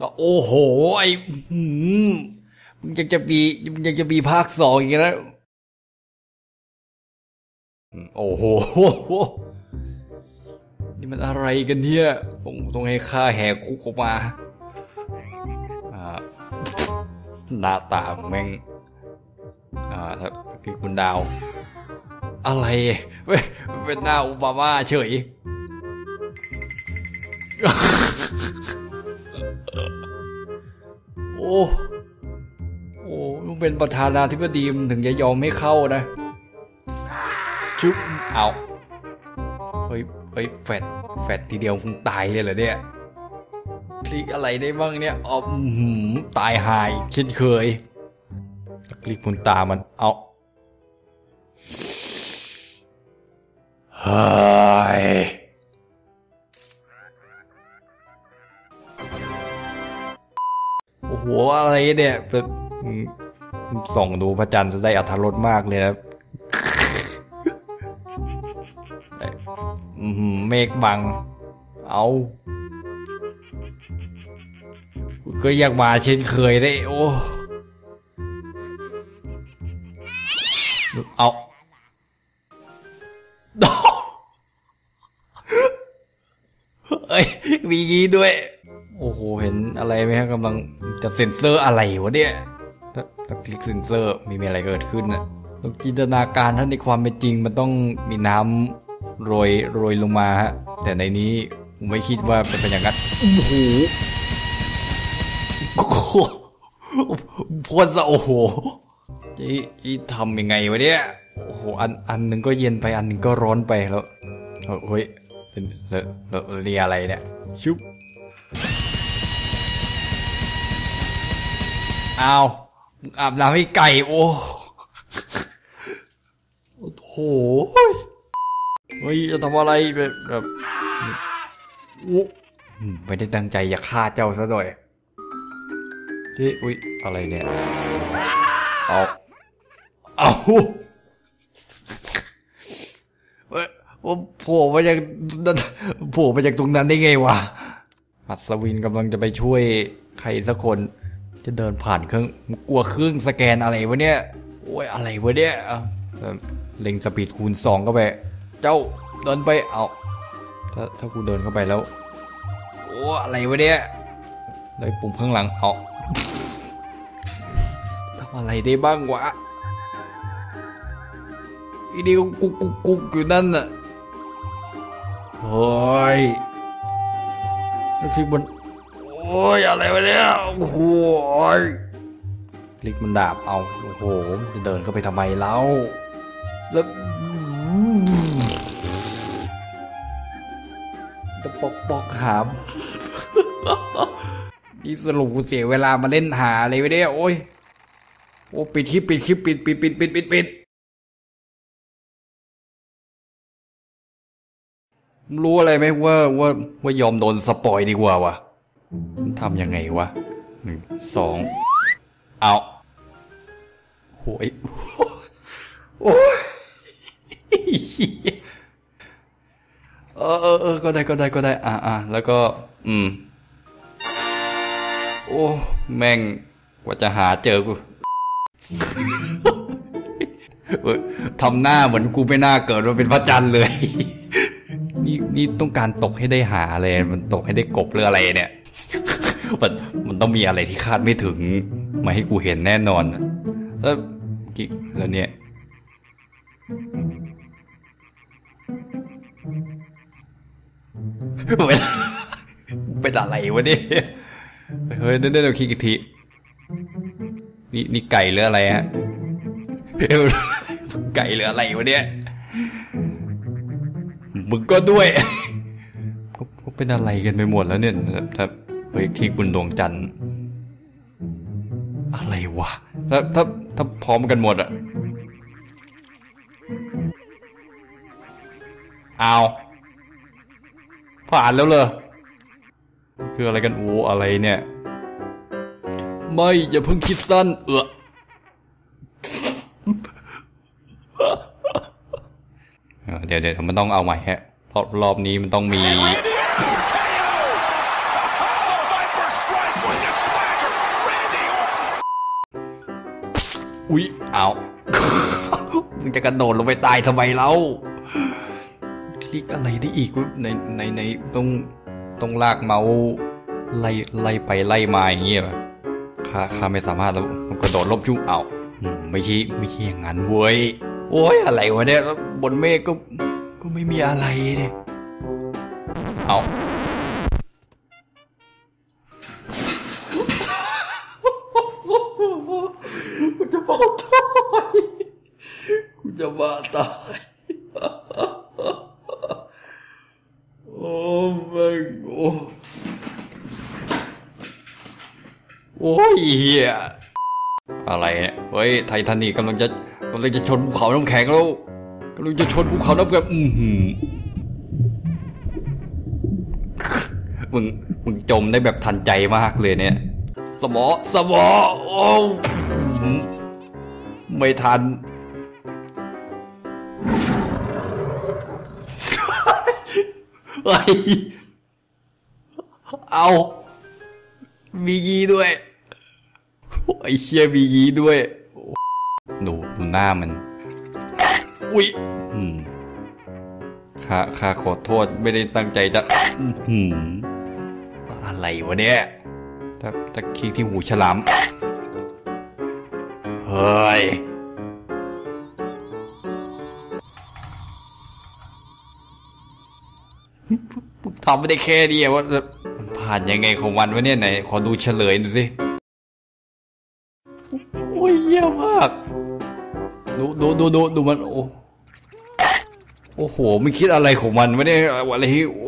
โอ้โหไอ้มึงยังจะมีภาค2อีกแล้วโอ้โหนี่มันอะไรกันเนี่ยต้องให้ข้าแหกคุกออกมาหน้าตาแม่งถ้าพี่คุณดาวอะไรเป็นหน้าโอบามาเฉยโอ้มึงเป็นประธานาธิบดีมึงถึงจะยอมไม่เข้านะชุบเอาเฮ้ยแฟดทีเดียวคงตายเลยเหรอเนี่ยคลิกอะไรได้บ้างเนี่ยตายหายเช่นเคยคลิกบนตามันเอาเฮ้ยโอ้โหอะไรเนี่ยแบบส่องดูพระจันทร์จะได้อรรถรสมากเลยนะเมฆบังเอาก็อยากมาเช่นเคยได้โอ้เอาเอ้ยมีงี้ด้วยโอ้โหเห็นอะไรไหมครับกำลังจะเซ็นเซอร์อะไรวะเนี่ยถ้าคลิกเซ็นเซอร์มีอะไรเกิดขึ้นน่ะจินตนาการถ้าในความเป็นจริงมันต้องมีน้ำโรยลงมาฮะแต่ในนี้ผมไม่คิดว่าเป็นอย่างนั้นโอ้โหพ่นซะโอ้โหจะทำยังไงวะเนี่ยโอ้โหอันหนึ่งก็เย็นไปอันหนึ่งก็ร้อนไปแล้วเฮ้ยเรียอะไรเนี่ยชุบเอาอาบน้ำให้ไก่โอ้โหเฮ้ยจะทำอะไรแบบไม่ได้ตั้งใจอยากฆ่าเจ้าซะหน่อยอุ๊ยอะไรเนี่ยเอาโผล่มาจากตรงนั้นได้ไงวะอัศวินกำลังจะไปช่วยใครสักคนจะเดินผ่านเครื่องกลัวเครื่องสแกนอะไรวะเนี่ยโอ้ยอะไรวะเนี่ยเล็งสปีดคูณ2เข้าไปเจ้าเดินไปเอาถ้ากูเดินเข้าไปแล้วโอ้อะไรวะเนี่ยเลยปุ่มข้างหลังเอาทำอะไรได้บ้างวะอีเดียวกุกอยู่นั่นน่ะโอ้ยคลิกบนโอ้ยอะไรวะเนี่ยโอ้โหคลิกมันดาบเอาโอ้โหจะเดินเข้าไปทำไมเล่าแล้วจะปอกหามนี่สรุปกูเสียเวลามาเล่นหาอะไรไปเนี่ยโอ้ยโอ้ปิดคลิปปิดรู้อะไรไหมว่ายอมโดนสปอยดีกว่าวะทำยังไงวะ1 2เอาโอ้ยโอ้ยก็ได้แล้วก็โอ้แม่งกว่าจะหาเจอกูทำหน้าเหมือนกูไม่น่าเกิดมาเป็นพระจันทร์เลยนี่ต้องการตกให้ได้หาอะไรมันตกให้ได้กบหรืออะไรเนี่ยมันต้องมีอะไรที่คาดไม่ถึงมาให้กูเห็นแน่นอนแล้วเนี่ยเป็นอะไรวะเนี่ยเฮ้ยเดี๋ยวคิดอีกทีนี่ไก่หรืออะไรฮะไก่หรืออะไรวะเนี่ยมึงก็ด้วยก็เป็นอะไรกันไปหมดแล้วเนี่ยถ้าเฮ้ยคลิกบนดวงจันทร์อะไรวะถ้าพร้อมกันหมดอะเอาผ่านแล้วเลยคืออะไรกันโอ้อะไรเนี่ยไม่อย่าเพิ่งคิดสั้นเดี๋ยวมันต้องเอาใหม่ฮะเพราะรอบนี้มันต้องมีอุ๊ยเอามึงจะกระโดดลงไปตายทำไมเล่าคลิกอะไรได้อีกในต้องลากเมาส์ไล่ไปไล่มาอย่างเงี้ยข้าไม่สามารถแล้วมันกระโดดลบชุ่มเอาไม่ใช่อย่างนั้นเว้ยโอ้ยอะไรวะเนี่ยบนเมฆก็ไม่มีอะไรเนี่ยเอากูจะบ้าตายกูจะบ้าตายโอ้แม่งโอ้ยเหี้ยอะไรเนี่ยเฮ้ยไททานิคกำลังจะชนภูเขาน้ำแข็งแล้วกำลังจะชนภูเขาน้ำแข็งมึงจมได้แบบทันใจมากเลยเนี่ยสมอโอ้ไม่ทันไอ้เอามียีด้วยไอ้เชี่ยมียีด้วยดูหน้ามันอุ๊ยข้าขอโทษไม่ได้ตั้งใจจะอะไรวะเนี่ยถ้าคิดที่หูฉลามเฮ้ยทำไม่ได้แค่นี้ว่ามันผ่านยังไงของวันวะเนี่ยไหนขอดูเฉลยหน่อยสิโอ้ยเยี่ยมมากดูมันโอ้โหไม่คิดอะไรของมันวะเนี่ยอะไร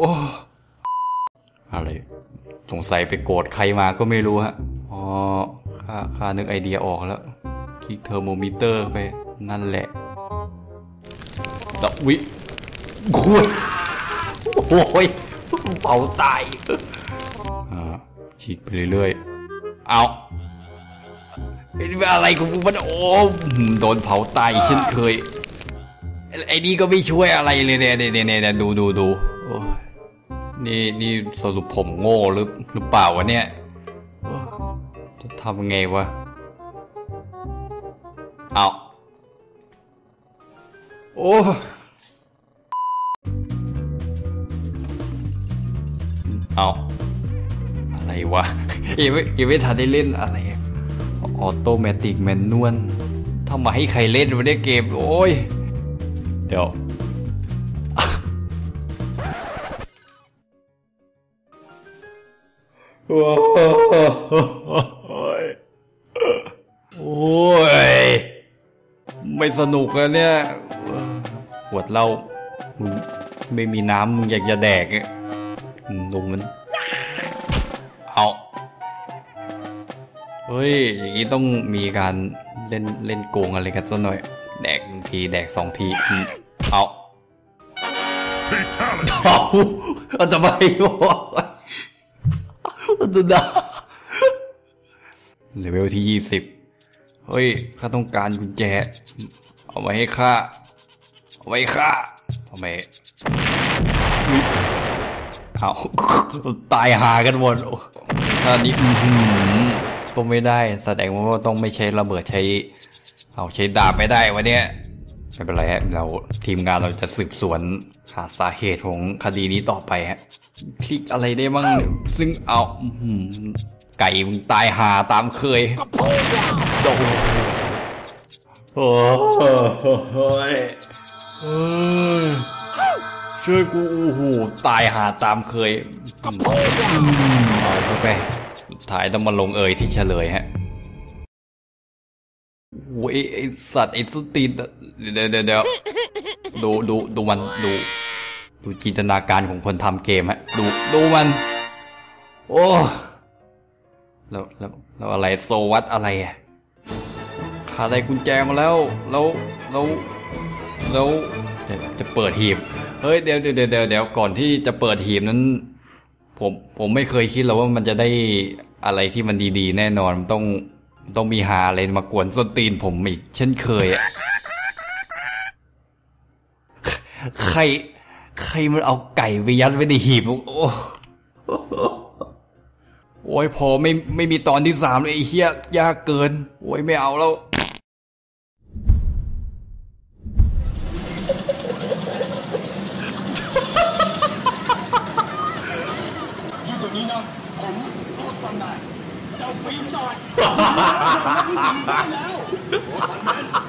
อะไรสงสัยไปโกรธใครมาก็ไม่รู้ฮะอ๋อข้านึกไอเดียออกแล้วคลิกเทอร์โมมิเตอร์ไปนั่นแหละดอกวิคุยโอ้ยเผาตายฉีกไปเรื่อยๆเอาเป็นอะไรของมึงมันโอ้โดนเผาตายเช่นเคยไอ้นี่ก็ไม่ช่วยอะไรเลยเนี่ยดูนี่สรุปผมโง่หรือเปล่าวะเนี่ยจะทำไงวะเอาโอ้เอาอะไรวะยังไม่ทันได้เล่นอะไรออโตเมติกแมนนวลทำมาให้ใครเล่นวะเนี่ยเกมโอ้ยเดี๋ยวโอ้ยไม่สนุกแล้วเนี่ยปวดเหล้ามึงไม่มีน้ำมึงอยากจะแดกดูมันเอาเฮ้ยอย่างนี้ต้องมีการเล่นโกงอะไรกันสักหน่อยแดก1ทีแดก2ทีเอาทำไมวะดูนะเลเวลที่20เฮ้ยข้าต้องการกุญแจเอาไว้ให้ข้าเอาไว้ข้าทำไมเอาตายหากันหมดท่านี้ก็ไม่ได้แสดงว่าต้องไม่ใช้ระเบิดใช้ดาบไม่ได้วะเนี่ยไม่เป็นไรฮะเราทีมงานเราจะสืบสวนหาสาเหตุของคดีนี้ต่อไปฮะคลิกอะไรได้บ้างซึ่งเอาไก่มึงตายหาตามเคยโดนโอ้ยช่วยกูโอ้โหตายหาตามเคยเอาเข้าไปสุดท้ายต้องมาลงที่เฉลยฮะโอ้ยไอสัตว์ไอสุดตีนเดี๋ยวดูมันดูจินตนาการของคนทำเกมฮะดูมันโอ้แล้วอะไรโซวัตอะไรอ่ะขาดอะไรกุญแจมาแล้วจะเปิดหีบเฮ้ยเดี๋ยวก่อนที่จะเปิดหีบนั้นผมไม่เคยคิดหรอกว่ามันจะได้อะไรที่มันดีๆแน่นอนต้องมีหาอะไรมากวนส้นตีนผมอีกเช่นเคยอ่ะใครมันเอาไก่ไปยัดไว้ในหีบโอ้ยพอไม่มีตอนที่3เลยไอ้เหี้ยยากเกินโอ้ยไม่เอาแล้วที่ผีได้แล้ว